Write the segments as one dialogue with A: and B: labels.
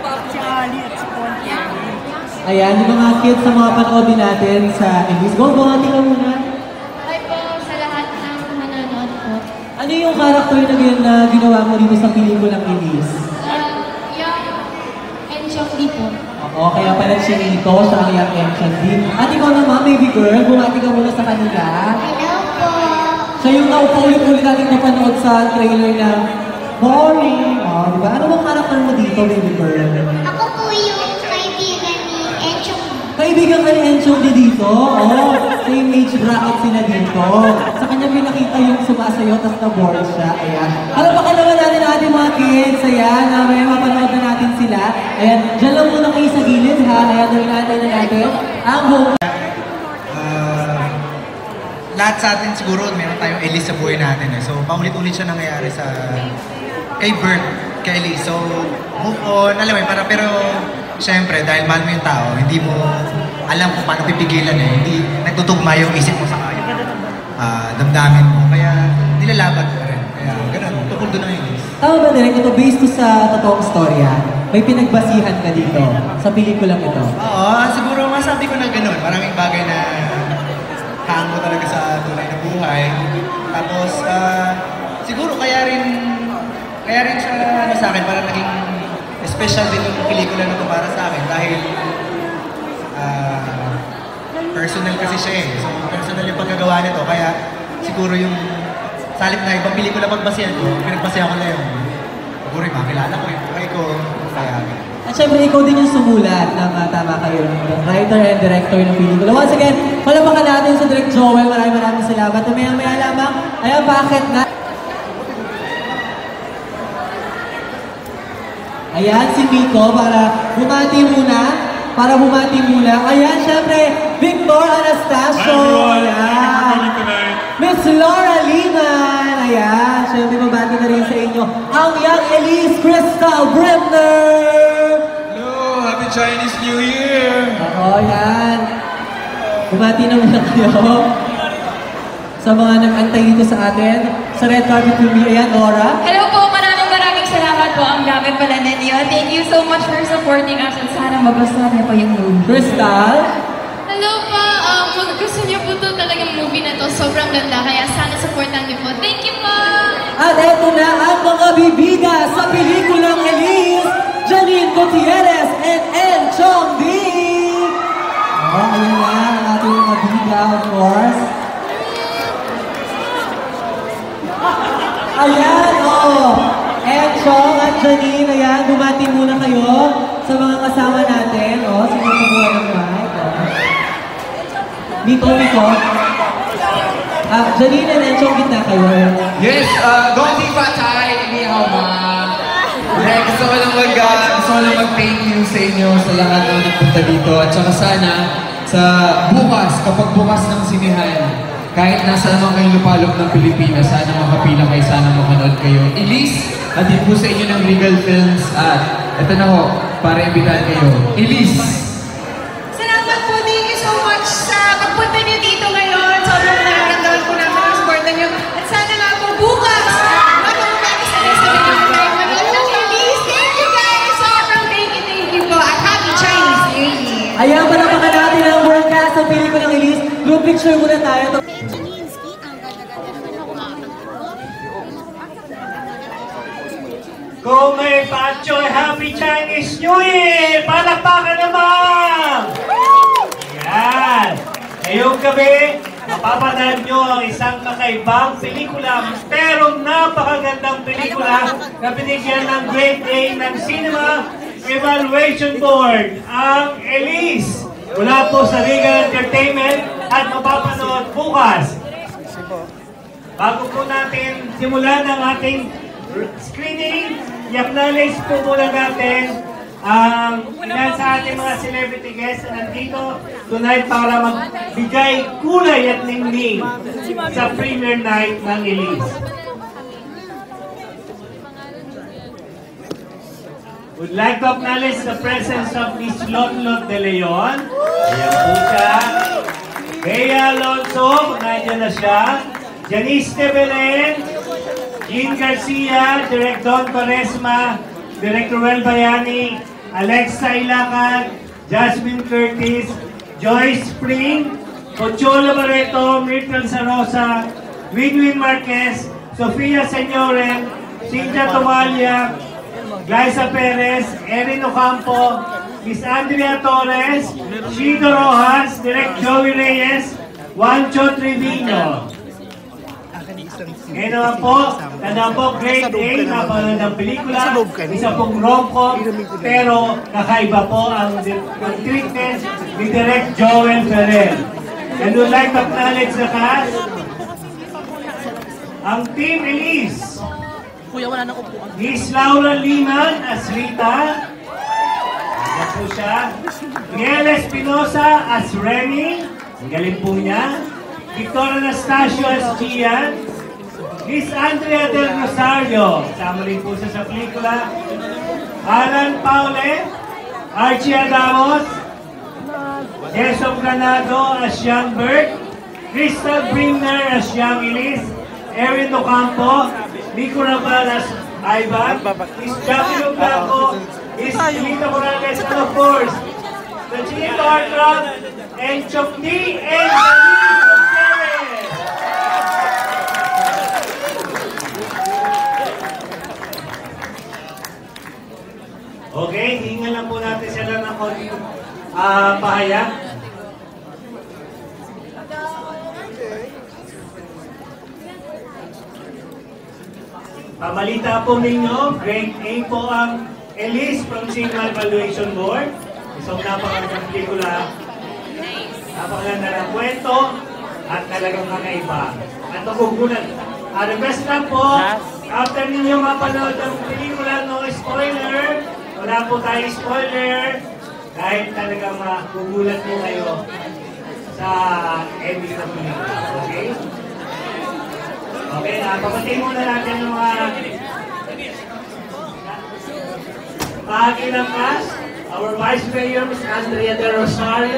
A: Si Ali at si Ponte.
B: Ayan, yung mga kids sa mga panood din natin sa Elise. Go, bumati ka muna.
C: Hi po sa lahat ng manonood po.
B: Ano yung character na ginawa mo dito sa pelikulang Elise?
C: Yung Enchong Di po.
B: Oo, kaya pala si Nico, siya ang young MCD. At ikaw naman, baby girl, bumati ka muna sa kanila.
C: Hello po.
B: Siya yung nauulit-ulit natin napanood sa trailer na boring. Oh, diba? Ano bang character mo dito, baby girl?
C: Ako po yung kaibigan ni Enchong.
B: Kaibigan ka ni Enchong dito? Oh, same age bracket sila dito. Sa kanya pinakita yung sumasayo, tapos na-bored siya. Ayan. Palapakan naman natin ating mga kids. Ayan, may mapanood na natin sila. Ayan, dyan lang muna kayo sa gilid ha. Ayan, narinatay na natin ang home.
D: Lahat sa atin siguro, meron tayong Elise sa buhay natin eh. So, paulit-ulit siya nangyayari kay Bert, kay Elise. So, move on, alam mo yun, pero syempre, dahil mahal mo yung tao, hindi mo alam kung paano pipigilan eh. Hindi nagtutugma yung isip mo sa kaya. Damdamin mo. Kaya, nilalaban mo rin. Kaya, ganun. Tukol doon ang Elise.
B: Tama ba direct ito, based to sa totoong storya, may pinagbasihan ka dito sa pelikulang ito?
D: Oo, siguro masabi ko na ganun. Maraming bagay na hango talaga sa tunay na buhay. Tapos, siguro kaya rin siya sa akin, parang naging special din yung pelikula na ito para sa akin dahil personal kasi siya eh. So, personal yung pagkagawa nito. Kaya siguro yung salip na ibang pelikula pagbasihan ko, pinagbasihan ko na yung siguro yung makilala ko, yung buhay ko. Kaya
B: At syempre, ikaw din yung sumulat ng tama kayo, writer and director ng pelikula. Once again, palapakan natin sa Direct Joel. Maraming salamat. Maya-maya lamang, ayan, bakit na? Ayan, si Miko, para bumati muna. Ayan, syempre, Victor Anastasio. Ayan. Miss Laura Liman. Ayan, syempre, babati na rin sa inyo. Ang young Elise Crystal Bremner.
D: Happy Chinese New Year!
B: Oo, yan. Bumati na muna kayo sa mga nag-antay dito sa atin. Sa red carpet with me, ayan, Laura.
C: Hello po, maraming salamat po. Ang dami pala ninyo. Thank you so much for supporting us at sana magustuhan niyo po yung movie.
B: Crystal.
C: Hello po, kung gusto niyo po ito talagang movie na to, sobrang ganda. Kaya sana supportan niyo po. Thank you po!
B: At eto na ang mga bibida sa pelikulang Elise, Janine Gutierrez and Enchong Di. Oh, ayan na ang ating mga bida, of course. Ayan, oh. Enchong at Janine, ayan, bumati muna kayo sa mga kasama natin. Oh, sige po buha ng mic. Oh. Miko. Janine and Enchong, gitna kayo.
E: Yes, Gondi Patay, ni Hama. Gusto ko lang mag-thank you sa inyo sa lahat ng nagpunta dito. At saka sana, sa kapag bukas ng sinihan, kahit nasa naman kayong lupalop ng Pilipinas, sana makapila kayo, sana makanood kayo. Elise, din po sa inyo ng Regal Films at ito na ho, para imbitahan kayo. Elise!
A: Salamat po, thank you so much sa pagpunta niyo dito ngayon. Sobrang nararamdaman ko namin ang support niyo. At sana nga po bukas, matulungan sa next na Elise. Thank you guys! Sobrang thank you po. At happy Chinese New Year!
B: Ayan, palapakan natin ang world cast ng pelikulang Elise. Group picture muna tayo.
F: Kung may Pachoy, Happy Chinese New Year! Palakpakan naman! Yan! Ngayong gabi, mapapanood nyo ang isang kakaibang pelikula, pero napakagandang pelikula na binigyan ng Grade A ng Cinema Evaluation Board, ang Elise. Mula po sa Regal Entertainment at mapapanood bukas. Bago po natin simulan ang ating screening, i-acknowledge po muna natin ang ilan sa ating mga celebrity guests na nandito tonight para magbigay kulay at ningning sa premiere night ng Elise. Would like to acknowledge the presence of Miss Lotlot De Leon. Ayan po siya. Bea Alonso, nandiyan na siya. Janice De Belen, Jean Garcia, Direk Don Quaresma, Direk Ruel Bayani, Alexa Ilacan, Jasmine Curtis, Joyce Spring, Pocholo Barreto, Myrtle Sarosa, Winwin Marquez, Sofia Senyoren, Cynthia Tomalia, Glyza Perez, Erin Ocampo, Miss Andrea Torres, Shido Rojas, Direk Joey Reyes, Juancho Trevino. Ngayon naman po, tandaan po, grade A, napanood ng pelikula, isa pong rom-com, pero kakaiba po ang treatment ni Direk Joel Ferrer. And would like to acknowledge the cast, ang Team Elise, Miss Laura Liman as Rita, yan po siya, Miel Espinosa as Remy, ang galing po niya, Victor Anastasio as Gian, Miss Andrea Del Rosario, kasama rin po siya sa pelikula, Alan Paule, Archie Adamos, Jason Granado as Young Bert, Crystal Brimner as Young Elise, Erin Ocampo, Nico Raval as Ivan, Miss Jackie Blanco, Miss Lita Morales, and of course, the Chief Artrap, and Chokni and Janine Gutierrez. Okay, hingan lang po natin sila ng konting pahayag. Pamalita po ninyo, grade A po ang Elise from Signal Evaluation Board. Isang napakagandang pelikula, napakaganda ng kwento, at talagang kakaiba. At nagugulat. Request lang po, after ninyo mapanood ang pelikula, no spoiler, wala po tayo spoiler, dahil talagang magugulat po kayo sa ending ng pelikula. Okay? Okay, papatiin muna natin ng mga bahagi ng cast. Our Vice Mayor, Ms. Andrea De Rosario.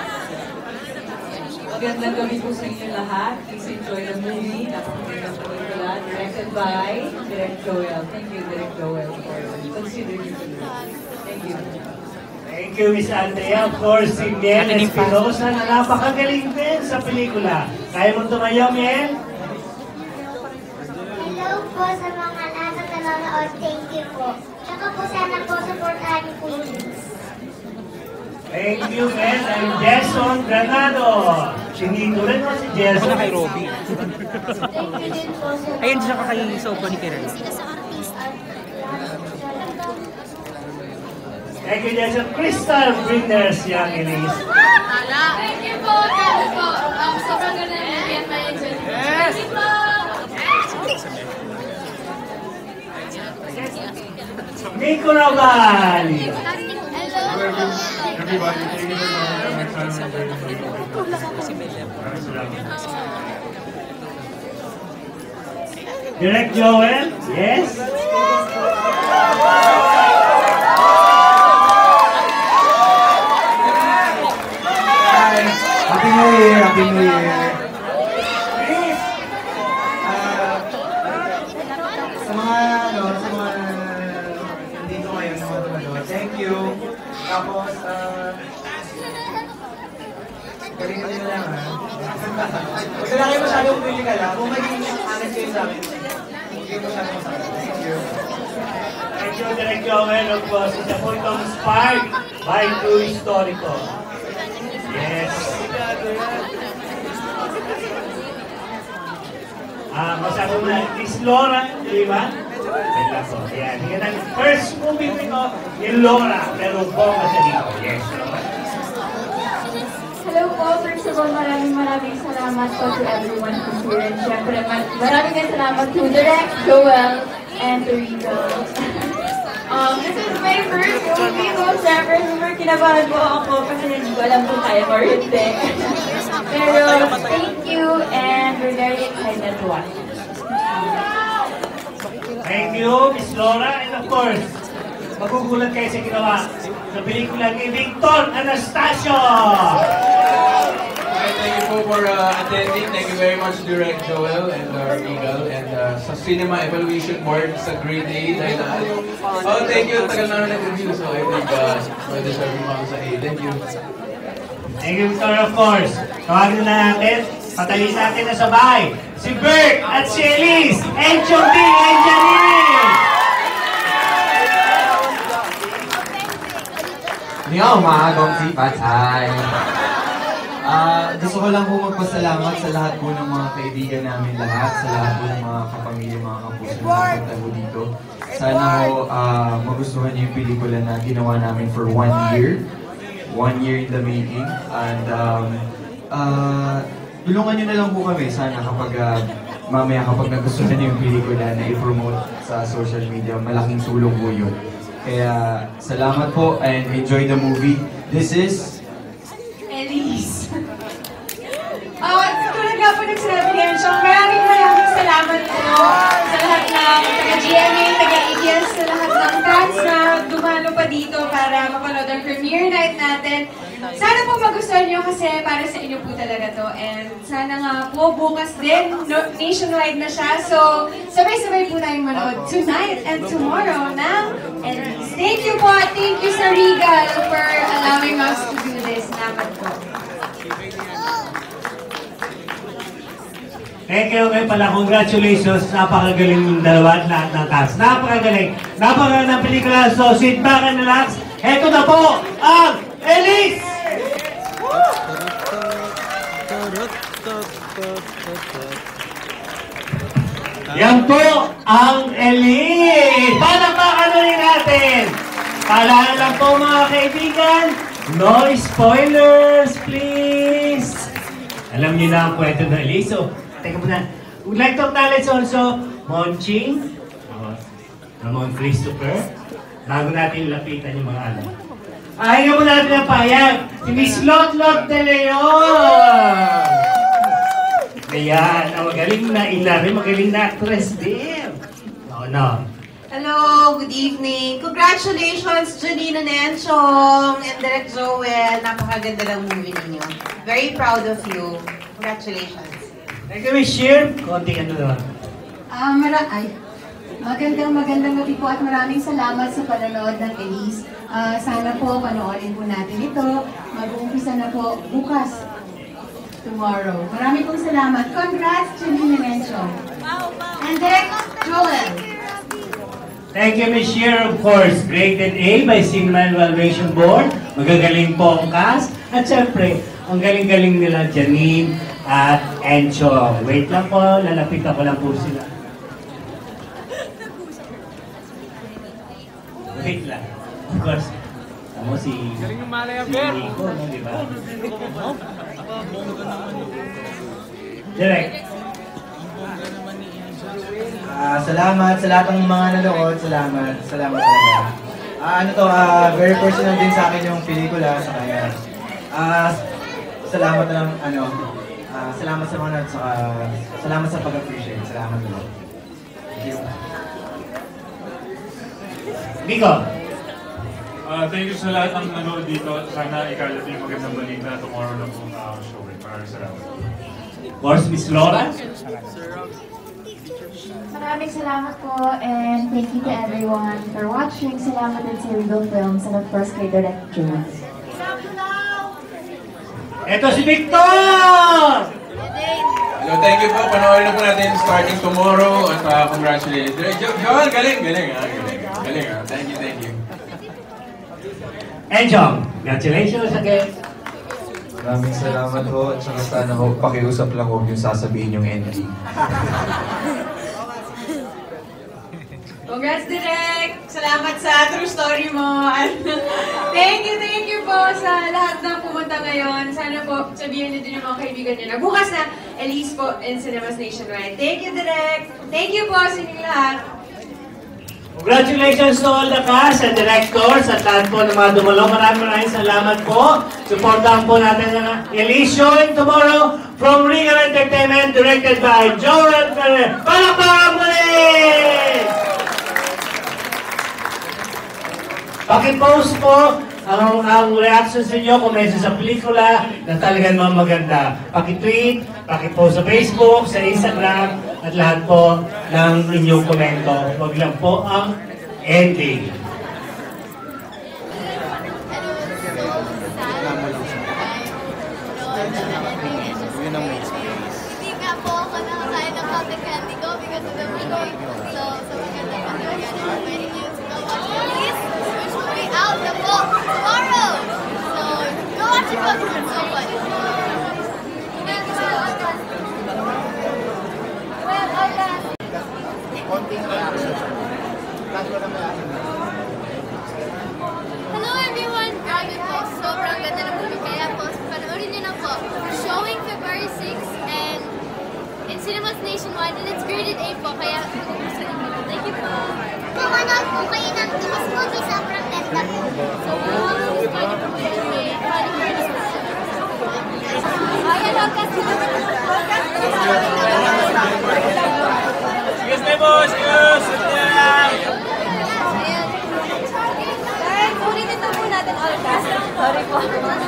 G: Magandang gabi po sa inyo lahat. Please enjoy the movie. Napakagandang pelikula. Directed by Direk Joel. Thank you, Direk Joel, for considering it. Thank you.
F: Thank you, Ms. Andrea. Of course, si Miel Espinosa na napakagaling din sa pelikula. Kaya mo tumayo, Miel?
H: Hello po sa mga lahat na nanonood. Thank you po. Tsaka po sana po supportahan niyo po yung Liz.
F: Thank you, Miel. I'm Jason Granado. Sinito rin mo si Jason.
B: Ako na kay Robby.
H: Thank you din po sa
B: Ayun, siya kakaisaw pa ni Karen.
F: Thank you, Jason. Crystal Bringers, Young Elise.
C: Thank you po. Thank you po. Sobrang ganda ng movie at may enjoy. Thank you po.
F: Nico Raval.
I: Everybody, thank you very much.
F: Direk Joel, yes?
E: Hi! Happy New Year! Happy New Year!
F: Please.
E: Sa mga, sa mga nandito ngayon na mga thank you. Tapos, galingan nyo lang ha. Huwag na kayo masyadong critical ha. Kung maging honest kayo sa akin, hindi kayo masyadong masakit. Thank you.
F: Thank you, Direk Joel. Of course, isa po itong inspired by true historical. Yes. Masabi mo na, Miss Laura, di ba? Yan. Yan ang first movie ko, yung Laura, pero bongga siya dito. Yes.
C: Hello po. First of all, maraming salamat po to everyone who's here. And syempre, maraming salamat to Direk, Joel, and to Rico. This is my first movie ko. Syempre, super kinabahan po ako kasi hindi ko alam kung kaya or hindi. Pero, thank you and we're very excited to watch.
F: Thank you, Miss Laura. And of course, magugulat kayo sa ginawa sa pelikula ni Victor Anastasio.
I: Thank you
E: po for attending. Thank you very much, Direct Joel and Regal. And sa Cinema Evaluation Board sa grade A. Dahil thank you. Tagal na nag-review. So I think deserving ako sa A. Thank you.
F: Thank you, Victor, of course. Tawagin na natin, patayin natin na sabay, si Bert at si Elise, and Chubby and Janine!
E: Ni hao ma, Gong Si Patay. Gusto ko lang po magpasalamat sa lahat po ng mga kaibigan namin lahat, sa lahat po ng mga kapamilya, mga kapuso na nagpunta po dito. Sana ho magustuhan niyo yung pelikula na ginawa namin for 1 year. 1 year in the making. And tulungan nyo na lang po kami. Sana kapag mamaya kapag nagustuhan niyo yung pelikula na i-promote sa social media, malaking tulong po yun. Kaya salamat po and enjoy the movie. This is
A: Elise. Tulad nga po nagsabi ni Enchong, maraming salamat po sa lahat ng taga-GMA, taga-ATS, sa lahat ng fans na dumalo pa dito para mapanood ang premiere night natin. Sana po magustuhan nyo kasi para sa inyo po talaga to. And sana nga po bukas din, nationwide na siya. So, sabay-sabay po tayong manood tonight and tomorrow ng Elise. Thank you po at thank you sa Regal for allowing us to do this. Salamat po.
F: Thank you kayo pala. Congratulations. Napakagaling yung dalawa at lahat ng cast. Napakagaling. Napakagaling ng pelikula. So, sit back and relax. Heto na po ang Elise! Yan po ang Elise! Palakpakan rin natin! Paalala lang po mga kaibigan, no spoilers please! Alam niyo na ang kwento ng Elise. So, teka muna. Would like to acknowledge also Monching, Ramon Christopher, bago natin lapitan yung mga ano. Ayaw mo natin ang payag, si Miss Lot de Leon! Ayan, ang magaling na inari, magaling na actress din. No.
J: Hello, good evening. Congratulations, Janine and Enchong and Direct Joel. Napakaganda ng movie ninyo. Very proud of you. Congratulations.
F: Thank you, Miss Sheer. Konting ano naman.
A: Magandang gabi po at maraming salamat sa panonood ng Elise. Sana po panoorin po natin ito. Mag-uumpisa na po bukas, tomorrow. Maraming pong salamat. Congrats, Janine and Enchong. And Direct Joel.
F: Thank you, Miss Sheer, of course. Graded A by Cinema Evaluation Board. Magagaling po ang cast. At syempre, ang galing-galing nila, Janine at Enchong. Wait lang po, lalapitan ko lang po sila. Wait lang. Of course, ako si Nico, no, di ba? Direct.
K: Salamat sa lahat ng mga nanood. Salamat talaga. Very personal din sa akin yung pelikula. Sa kaya, salamat na lang, salamat sa mga nanood, salamat sa pag-appreciate. Salamat naman. Thank you.
F: Nico.
L: Thank you sa lahat ng nanood dito. Sana ikalat yung magandang balita tomorrow na po na show. Maraming salamat.
F: Of course, Miss Laura.
C: Maraming salamat po and thank you to everyone for watching. Salamat din sa Regal Films and of course kay Direct Joel.
F: Ito si Victor!
E: Hello, thank you po. Panoorin na po natin starting tomorrow at congratulations. Joel, galing. Thank you.
F: Enchong, congratulations again.
E: Maraming salamat ho at saka sana ho pakiusap lang huwag yung sasabihin yung ending.
A: Congrats, Direk! Salamat sa true story mo. Thank you po sa lahat ng pumunta ngayon. Sana po sabihin niyo din yung mga kaibigan niyo na bukas na Elise po in Cinemas Nationwide. Thank you, Direk! Thank you po sa inyong lahat.
F: Congratulations to all the cast and directors at lahat po ng mga dumalo. Maraming salamat po. Supportahan po natin ang Elise showing tomorrow from Regal Entertainment directed by Joel Ferrer. Palakpakan muli! Paki-post po ang reaction sa inyo kung may isa sa pelikula na talagang mga maganda. Paki-tweet, paki-post sa Facebook, sa Instagram, at lahat po ng inyong komento. Huwag lang po ang ending.
M: Hindi nga po ako nakakain ng cotton candy ko because of the movie. So maganda pa talaga na inviting you to go watch Elise, which will be out the book tomorrow. So go watch it because it's so funny. Hello everyone! Grabe po, sobrang ganda ng movie. Kaya po, panoorin niyo na po. Showing February 6 and in cinemas nationwide and it's graded A po. Kaya gusto niyo. Thank you po.
H: Manood po kayo ng Kiss Movie, sobrang ganda po.
M: Ayan, podcast.
F: Excuse me, boss! Excuse!
M: Guys, ulitin na po natin all cast. Sorry po.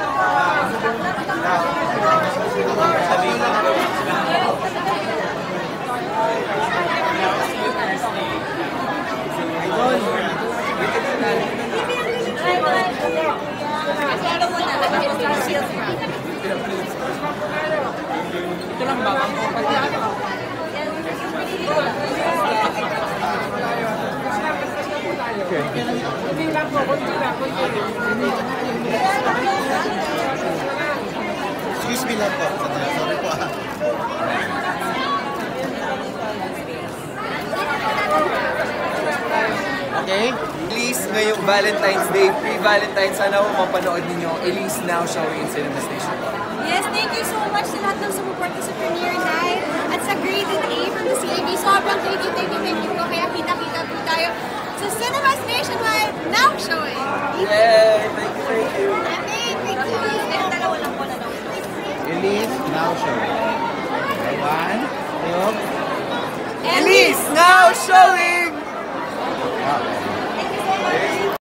E: Ito lang ba?
N: Excuse me lang po. Sorry po.
E: Okay? Please, ngayong Valentine's Day, pre-Valentine's, sana po mapanood ninyo Elise Now showing in Cinema Station.
M: Yes, thank you so much sa lahat ng sumuporta sa premiere night at sa graded A from the CAB. Sobrang thank you po. Kaya kita-kita po tayo sa Cinemas Nationwide now showing.
E: Yay! Thank you.
M: Thank you. Dalawa lang po na daw.
N: Elise, now showing. 1, 2,
E: Elise Now showing!